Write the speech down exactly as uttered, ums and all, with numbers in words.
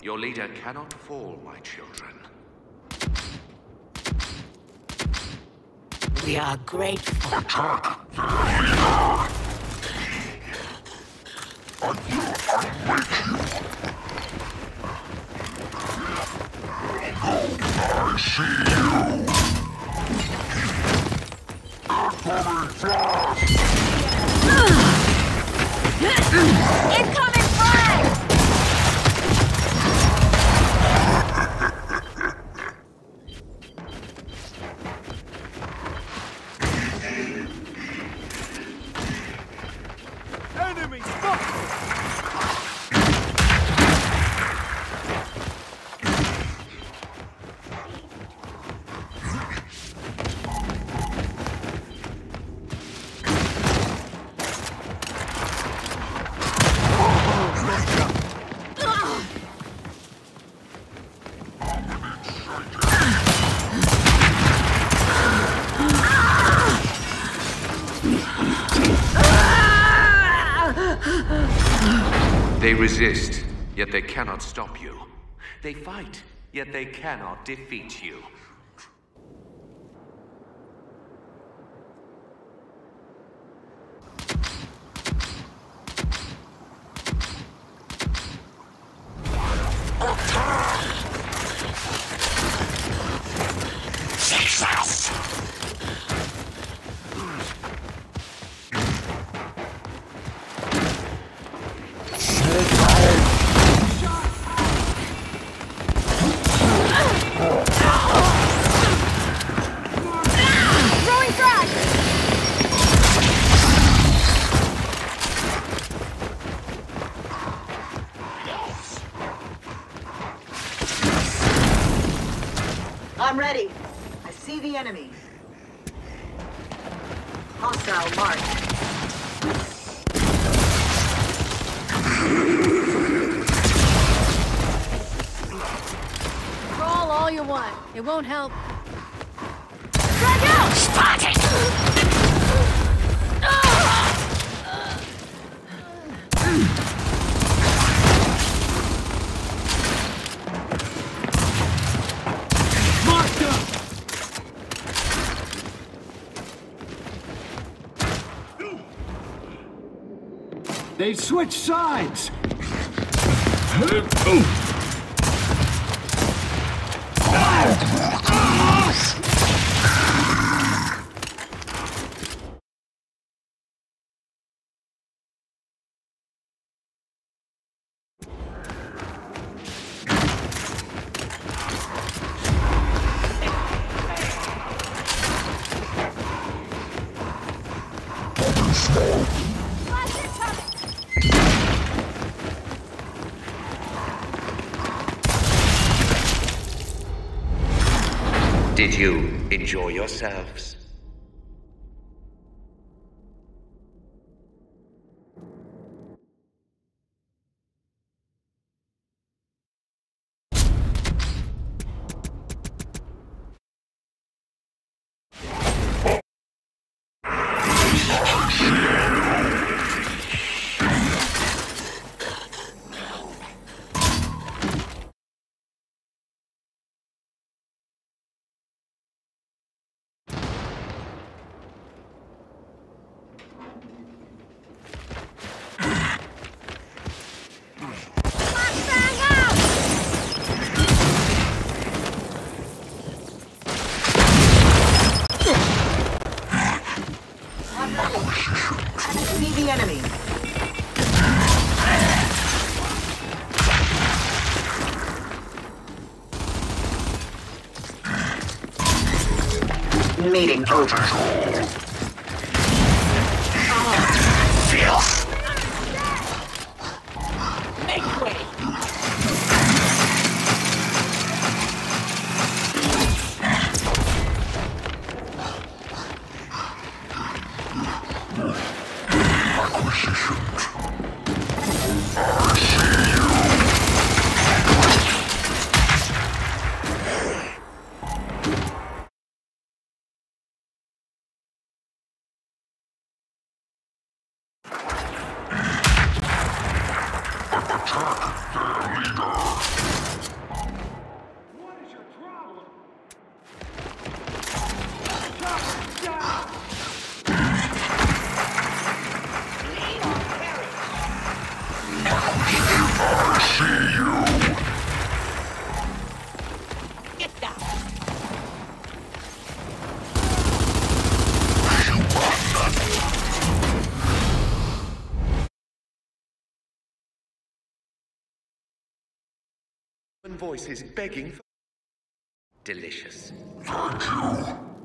Your leader cannot fall, my children. We are grateful. Attack the leader! Until I wake you! I see you! Incoming flash! Incoming flag! Enemy spotted! They resist, yet they cannot stop you. They fight, yet they cannot defeat you. Success! Throwing frag! I'm ready. I see the enemy. Hostile marked. Crawl all you want. It won't help. Drag out! Spotted! Marked up! They switched sides! Did you enjoy yourselves? I see the enemy. Meeting over. Filth! Make way! Attack the leader! voices begging for... Delicious. Thank you.